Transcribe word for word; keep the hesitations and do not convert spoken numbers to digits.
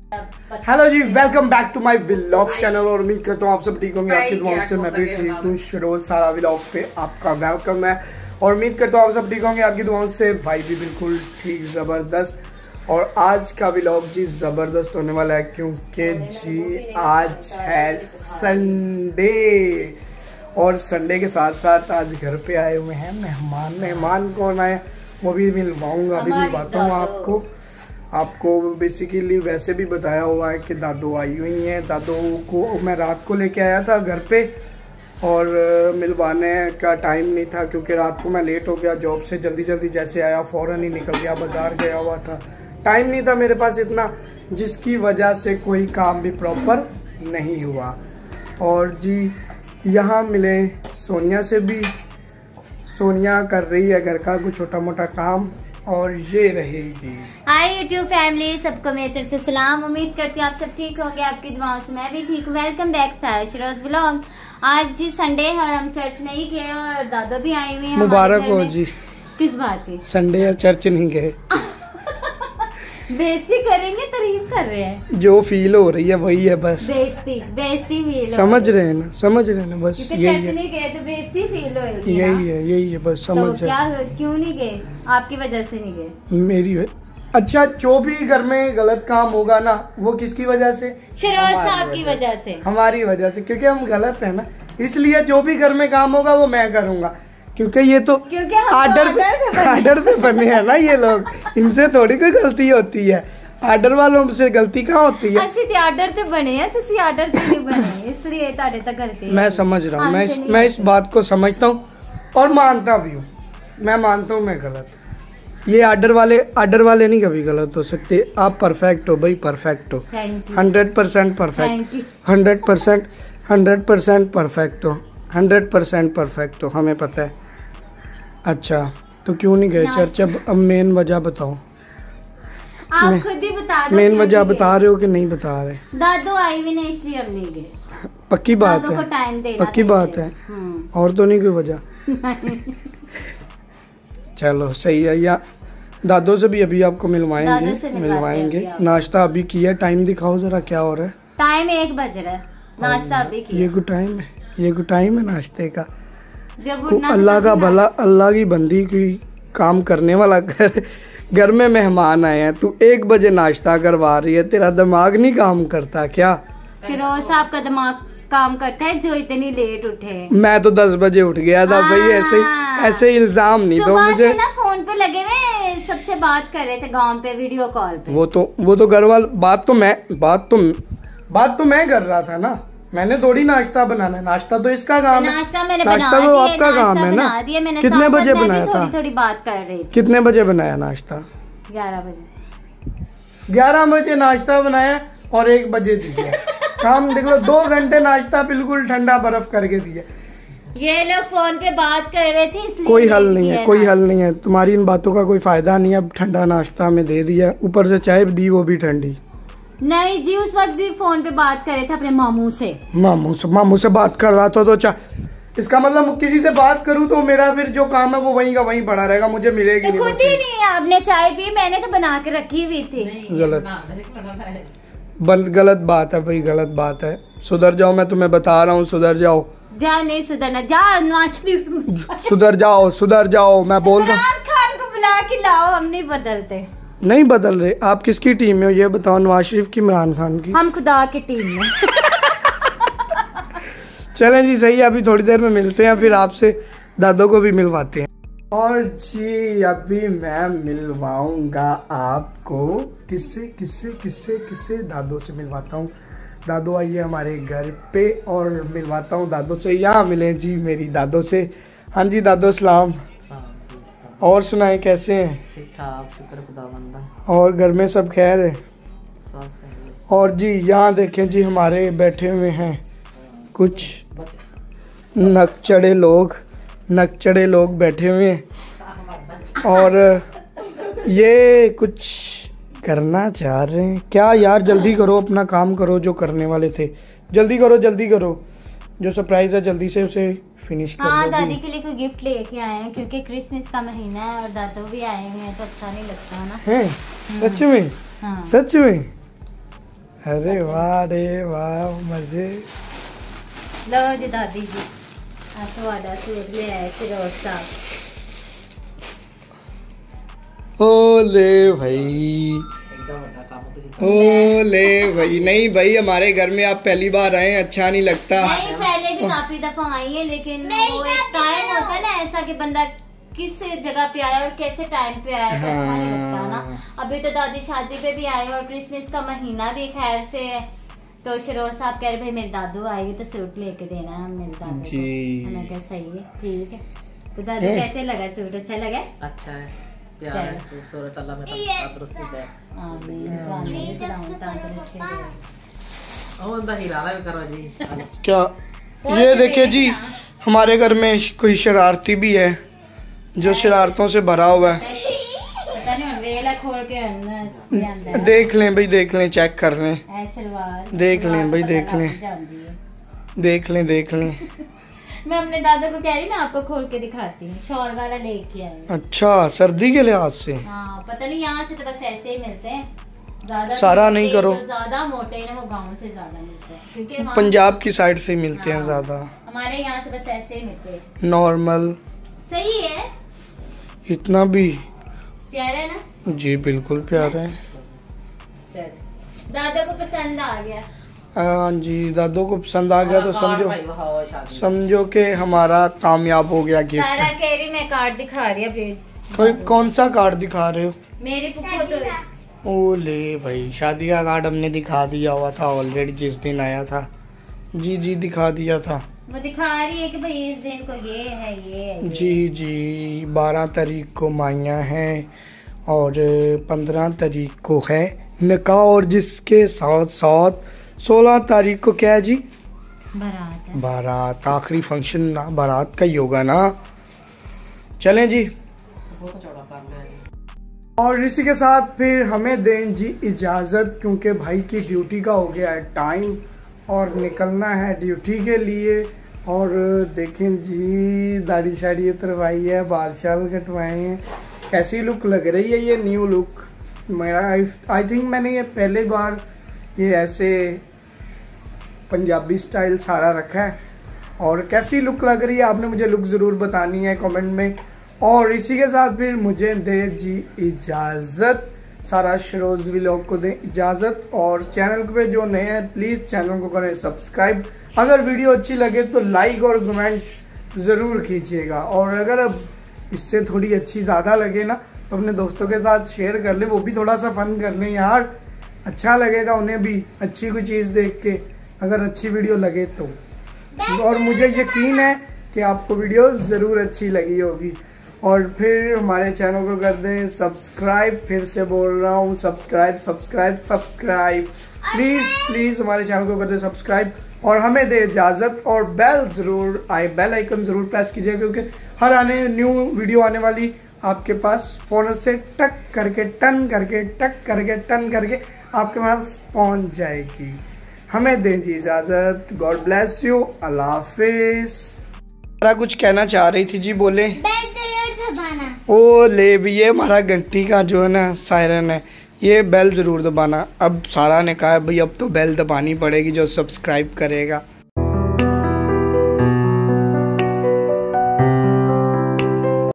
Hello जी, welcome back to my vlog channel और उम्मीद करता हूँ आप सब ठीक होंगे। आपकी दुआओं से मैं भी ठीक हूँ। रोज सारा व्लॉग पे आपका वेलकम है और उम्मीद करता हूँ आप सब ठीक होंगे। आपकी दुआओं से भाई भी बिल्कुल ठीक, जबरदस्त। और आज का व्लॉग जी जबरदस्त होने वाला है क्योंकि जी आज है संडे और संडे के साथ साथ आज घर पे आए हुए हैं मेहमान। मेहमान कौन आए वो भी मिलवाऊंगा, अभी मिलवाता हूँ आपको। आपको बेसिकली वैसे भी बताया हुआ है कि दादू आई हुई हैं। दादू को मैं रात को लेके आया था घर पे और मिलवाने का टाइम नहीं था क्योंकि रात को मैं लेट हो गया जॉब से। जल्दी जल्दी जैसे आया फ़ौरन ही निकल गया, बाजार गया हुआ था, टाइम नहीं था मेरे पास इतना, जिसकी वजह से कोई काम भी प्रॉपर नहीं हुआ। और जी यहाँ मिले सोनिया से भी। सोनिया कर रही है घर का कुछ छोटा मोटा काम और ये रहेगी। हाय यूट्यूब फैमिली, सबको मेरी तरफ से सलाम। उम्मीद करती हूँ आप सब ठीक होंगे। आपकी दुआओं से मैं भी ठीक हूँ। वेलकम बैक साशिरोज व्लॉग। आज जी संडे है और हम चर्च नहीं गए और दादो भी आए हुए हैं। मुबारक हो जी। किस बात की? संडे है, चर्च नहीं गए। बेइज्जती करेंगे, तारीफ कर रहे हैं। जो फील हो रही है वही है बस। बेइज्जती बेइज्जती फील समझ रहे हैं ना, समझ रहे हैं ना, बस यही है। चर्च नहीं गए तो बेइज्जती फील होगी। यही है, यही है बस, समझ तो क्या क्यों नहीं गए? आपकी वजह से नहीं गए? मेरी अच्छा, जो भी घर में गलत काम होगा ना वो किसकी वजह से? शिरोज साहब की वजह से, हमारी वजह से, क्योंकि हम गलत है ना। इसलिए जो भी घर में काम होगा वो मैं करूँगा क्योंकि ये तो आर्डर पे आर्डर पे बने हैं ना ये लोग। इनसे थोड़ी कोई गलती होती है, आर्डर वालों से गलती कहाँ होती है? ਅਸੀਂ ਤੇ आर्डर ਤੇ बने हैं, तुसी आर्डर पे नहीं बने, इसलिए ताड़े तक गलती। मैं समझ रहा हूँ, मैं इस, मैं इस बात को समझता हूँ और मानता भी हूँ। मैं मानता हूँ मैं गलत। ये आर्डर वाले आर्डर वाले नहीं कभी गलत हो सकते। आप परफेक्ट हो भाई, परफेक्ट हो, hundred percent perfect, hundred percent hundred percent perfect हो, हंड्रेड परसेंट परफेक्ट हो, हमें पता है। अच्छा तो क्यों नहीं गए चर्च? अब अब मेन वजह बताओ। आप खुद ही बता दो। मेन वजह बता रहे हो कि नहीं बता रहे? दादू आई भी नहीं इसलिए हम नहीं गए। पक्की बात है, टाइम देना पक्की बात है। और तो नहीं कोई वजह? चलो सही है। या दादो से भी अभी आपको मिलवाएंगे मिलवाएंगे नाश्ता अभी किया। टाइम दिखाओ जरा, क्या हो रहा है? टाइम एक बज रहा है, नाश्ता अभी किया। ये गुड टाइम है, ये गुड टाइम है नाश्ते का। अल्लाह का भला, अल्लाह की बंदी कोई काम करने वाला घर घर में मेहमान आए हैं, तू एक बजे नाश्ता करवा रही है। तेरा दिमाग नहीं काम करता क्या? फिरोज साहब का दिमाग काम करता है जो इतनी लेट उठे। मैं तो दस बजे उठ गया था भाई। ऐसे ऐसे इल्जाम नहीं दो मुझे। ना फोन पे लगे हुए सबसे बात कर रहे थे गाँव पे, वीडियो कॉल पे। वो तो वो तो घर वाल बात तो मैं बात तो बात तो मैं कर रहा था ना। मैंने थोड़ी नाश्ता बनाना है, नाश्ता तो इसका काम है। नाश्ता मैंने नाश्ता बना तो दिया, आपका काम है ना। कितने बजे बनाया था? थोड़ी थोड़ी बात कर रही थी। कितने बजे बनाया नाश्ता? ग्यारह बजे। ग्यारह बजे नाश्ता बनाया और एक बजे दिया। काम देख लो, दो घंटे नाश्ता बिल्कुल ठंडा बर्फ करके दिया। ये लोग फोन पे बात कर रहे थे इसलिए। कोई हल नहीं है, कोई हल नहीं है। तुम्हारी इन बातों का कोई फायदा नहीं है। अब ठंडा नाश्ता में दे दिया, ऊपर से चाय दी, वो भी ठंडी। नहीं जी, उस वक्त भी फोन पे बात कर रहे थे अपने मामू से। मामू से मामू से बात कर रहा था तो चा इसका मतलब किसी से बात करूं तो मेरा फिर जो काम है वो वहीं का वहीं पड़ा रहेगा, मुझे मिलेगी तो खुद ही नहीं। आपने चाय पी, मैंने तो बना के रखी हुई थी। गलत बल, गलत बात है भाई, गलत बात है। सुधर जाओ, मैं तुम्हें बता रहा हूँ, सुधर जाओ। जा नहीं सुधरना, जा सुधर जाओ, सुधर जाओ, मैं बोल रहा हूँ। खान को बुला के लाओ, हम नहीं बदलते। नहीं बदल रहे। आप किसकी टीम में हो ये बताओ? नवाज शरीफ की, इमरान खान की? हम खुदा की टीम में। चलें जी, सही है। अभी थोड़ी देर में मिलते हैं, फिर आपसे दादो को भी मिलवाते हैं। और जी अभी मैं मिलवाऊंगा आपको किससे किससे किससे किससे दादो से मिलवाता हूँ। दादो आइए हमारे घर पे और मिलवाता हूँ दादो से। यहाँ मिले जी मेरी दादो से। हाँ जी दादो सलाम। और सुनाए कैसे हैं? ठीक ठाक, शुक्र खुदावंदा। और घर में सब खैर है? और जी यहाँ देखें जी, हमारे बैठे हुए हैं कुछ नकचड़े लोग नकचड़े लोग बैठे हुए हैं और ये कुछ करना चाह रहे हैं। क्या यार, जल्दी करो, अपना काम करो जो करने वाले थे। जल्दी करो, जल्दी करो, जो सरप्राइज है जल्दी से उसे फिनिश कर। हाँ, दादी के लिए कोई गिफ्ट लेके आए हैं क्योंकि क्रिसमस का महीना है और दादू भी आए हुए हैं तो अच्छा नहीं लगता ना। है सच में? हाँ। सच में अरे वाह रे वाह मजे। लो जी दादी जी ਤੁਹਾਡਾ सूट ले आए फिरोज साहब। ओले भाई ओले भाई। नहीं भाई हमारे घर में आप पहली बार आए, अच्छा नहीं लगता। नहीं पहले भी काफी दफा आई है, लेकिन वो एक टाइम होता है ना ऐसा कि बंदा किस जगह पे आया और कैसे टाइम पे आया तो हाँ। अच्छा नहीं लगता ना। अभी तो दादी शादी पे भी आए और क्रिसमस का महीना भी खैर से है, तो शिरोज साहब कह रहे भाई मेरे दादू आएगी तो सूट लेके देना है मेरे दादू को। मैंने कहा सही है ठीक है। तो दादू कैसे लगा सूट? अच्छा लगा? अच्छा है, प्यार है, खूबसूरत, अल्लाह में तंदुरुस्ती दे। आमीन आमीन तंदुरुस्ती दे। ओ अंदा हीरा भी करो जी। क्या ये देखिए जी, हमारे घर में कोई शरारती भी है जो शरारतों से भरा हुआ है। खोल के देख लें भाई, देख लें, चेक कर लें, देख लें भाई, देख लें, देख लें, देख लें। मैं अपने दादा को कह रही मैं आपको खोल के दिखाती हूँ, शॉल वाला लेके आई। अच्छा सर्दी के लिहाज से? हाँ पता नहीं, यहाँ से तो बस ऐसे ही मिलते हैं, ज्यादा सारा नहीं करो, ज्यादा मोटे हैं वो गाँव से ज्यादा मिलते हैं क्योंकि पंजाब की साइड से मिलते हैं ज्यादा। हमारे यहाँ से बस ऐसे ही मिलते हैं। नॉर्मल सही है, इतना भी प्यारा है ना? जी बिल्कुल प्यारा है। चल दादा को पसंद आ गया। हाँ जी दादो को पसंद आ गया तो समझो समझो कि हमारा कामयाब हो गया गिफ्ट। सारा कह रही मैं कार्ड दिखा रही है। कोई कौन सा कार्ड दिखा रहे हो? मेरी पुप्पो तो ओले भाई शादी का कार्ड हमने दिखा दिया हुआ था ऑलरेडी जिस दिन आया था। जी जी दिखा दिया था, वो दिखा रही है कि भाई इस दिन को ये है ये है ये। जी जी बारह तारीख को माया है और पंद्रह तारीख को है निकाह, और जिसके साथ साथ सोलह तारीख को क्या है जी? बारात। बारात आखिरी फंक्शन ना बारात का ही होगा ना। चलें जी, और इसी के साथ फिर हमें दें जी इजाज़त, क्योंकि भाई की ड्यूटी का हो गया है टाइम और निकलना है ड्यूटी के लिए। और देखें जी दाढ़ी शाड़ी उतरवाई है, बाल शाल कटवाए हैं, कैसी लुक लग रही है ये न्यू लुक मेरा। आई थिंक मैंने ये पहले बार ये ऐसे पंजाबी स्टाइल सारा रखा है, और कैसी लुक लग रही है आपने मुझे लुक ज़रूर बतानी है कमेंट में। और इसी के साथ फिर मुझे दे जी इजाज़त, सारा शिरोज व्लॉग को दें इजाज़त, और चैनल पे जो नए हैं प्लीज़ चैनल को करें सब्सक्राइब। अगर वीडियो अच्छी लगे तो लाइक और कमेंट ज़रूर कीजिएगा, और अगर अब इससे थोड़ी अच्छी ज़्यादा लगे ना तो अपने दोस्तों के साथ शेयर कर ले, वो भी थोड़ा सा फन कर लें यार, अच्छा लगेगा उन्हें भी अच्छी कोई चीज़ देख के, अगर अच्छी वीडियो लगे तो। और मुझे यकीन है कि आपको वीडियो ज़रूर अच्छी लगी होगी। और फिर हमारे चैनल को कर दें सब्सक्राइब, फिर से बोल रहा हूँ subscribe subscribe subscribe, please please हमारे चैनल को कर दें सब्सक्राइब, और हमें दे इजाज़त, और बेल ज़रूर आए बेल आइकन ज़रूर प्रेस कीजिए, क्योंकि हर आने न्यू वीडियो आने वाली आपके पास फ़ोन से टक करके टन करके टक करके टन करके आपके पास पहुंच जाएगी। हमें दें जी इजाज़त, गॉड ब्लेस यू, अल्लाह हाफिज़। सारा कुछ कहना चाह रही थी जी, बोले। ओ ले भी ये हमारा घंटी का जो है ना सायरन है, ये बेल ज़रूर दबाना। अब सारा ने कहा भाई अब तो बेल दबानी पड़ेगी जो सब्सक्राइब करेगा।